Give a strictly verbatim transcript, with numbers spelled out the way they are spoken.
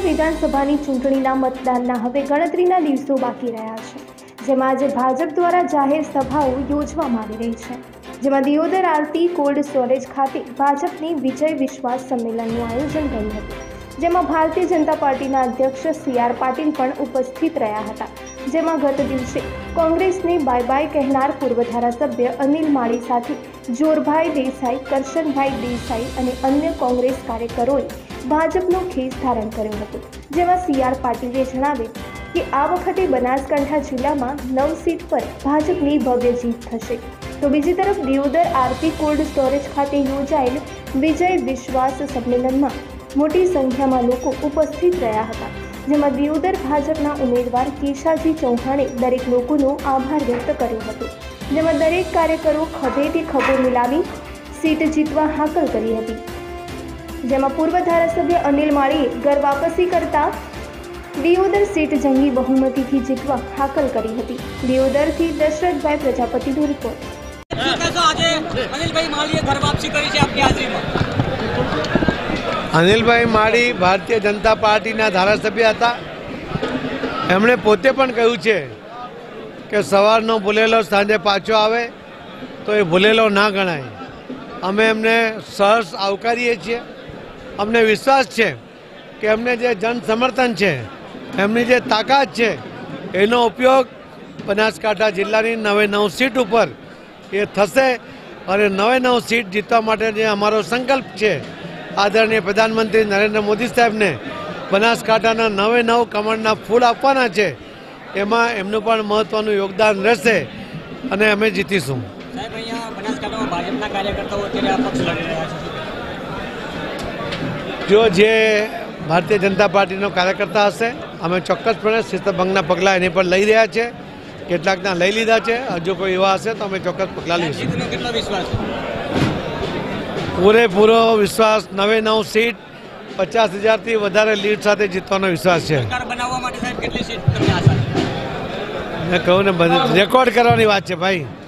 વિધાનસભાની ચૂંટણીના મતદાનના હવે ગણતરીના દિવસો બાકી રહ્યા છે, જેમાં આજે ભાજપ દ્વારા જાહેર સભાઓ યોજવામાં આવી રહી છે, જેમાં દિયોદર આરતી કોલ્ડ સ્ટોરેજ ખાતે ભાજપની વિજય વિશ્વાસ સંમેલનનું આયોજન કર્યું હતું, જેમાં ભારતીય જનતા પાર્ટીના અધ્યક્ષ સી આર પાટીલ પણ ઉપસ્થિત રહ્યા હતા, જેમાં ગત દિવસે કોંગ્રેસને બાય બાય કહેનાર પૂર્વ ધારાસભ્ય અનિલ માળી સાથે જોરભાઈ દેસાઈ, કરશનભાઈ દેસાઈ અને અન્ય કોંગ્રેસ કાર્યકરોએ ભાજપનો ખેસ ધારણ કર્યો હતો, જેમાં સી આર પાટીલે જણાવ્યું કે આ વખતે બનાસકાંઠા જિલ્લામાં નવ સીટ પર ભાજપની ભવ્ય જીત થશે, તો બીજી તરફ દિયોદર આરતી કોલ્ડ સ્ટોરેજ ખાતે યોજાયેલ વિજય વિશ્વાસ સંમેલનમાં મોટી સંખ્યામાં લોકો ઉપસ્થિત રહ્યા હતા, જેમાં દિયોદર ભાજપના ઉમેદવાર કેશાજી ચૌહાણે દરેક લોકોનો આભાર વ્યક્ત કર્યો હતો, જેમાં દરેક કાર્યકરો ખભેથી ખભો મિલાવી સીટ જીતવા હાકલ કરી હતી, જેમાં પૂર્વ ધારાસભ્ય અનિલ માળીએ ઘર વાપસી કરતા દિયોદર સીટ જંગી બહુમતીથી જીતવા હાકલ કરી હતી। દિયોદરથી દશરથભાઈ પ્રજાપતિનો રિપોર્ટ। અનિલભાઈ માળી ભારતીય જનતા પાર્ટીના ધારાસભ્ય હતા। એમણે પોતે પણ કહ્યું છે કે સવારનો ભૂલેલો સાંજે પાછો આવે તો એ ભૂલેલો ના ગણાય। અમે એમને સહર્ષ આવકારીએ છીએ। અમને વિશ્વાસ છે કે એમને જે જન સમર્થન છે, એમની જે તાકાત છે, એનો ઉપયોગ બનાસકાંઠા જિલ્લાની નવે નવ સીટ ઉપર એ થશે અને નવે નવ સીટ જીતવા માટે જે અમારો સંકલ્પ છે, આદરણીય પ્રધાનમંત્રી નરેન્દ્ર મોદી સાહેબને બનાસકાંઠાના નવે નવ કમળના ફૂલ આપવાના છે, એમાં એમનું પણ મહત્વનું યોગદાન રહેશે અને અમે જીતીશું। જો જે ભારતીય જનતા પાર્ટીનો કાર્યકર્તા હશે, અમે ચોક્કસપણે શિસ્તભંગના પગલાં એની પર લઈ રહ્યા છે, કેટલાકના લઈ લીધા છે, હજુ કોઈ એવા હશે તો અમે ચોક્કસ પગલાં લઈશું। પૂરેપૂરો વિશ્વાસ, નવે નવ સીટ, પચાસ હજારથી વધારે લીડ સાથે જીતવાનો વિશ્વાસ છે। મેં કહું ને, રેકોર્ડ કરવાની વાત છે ભાઈ।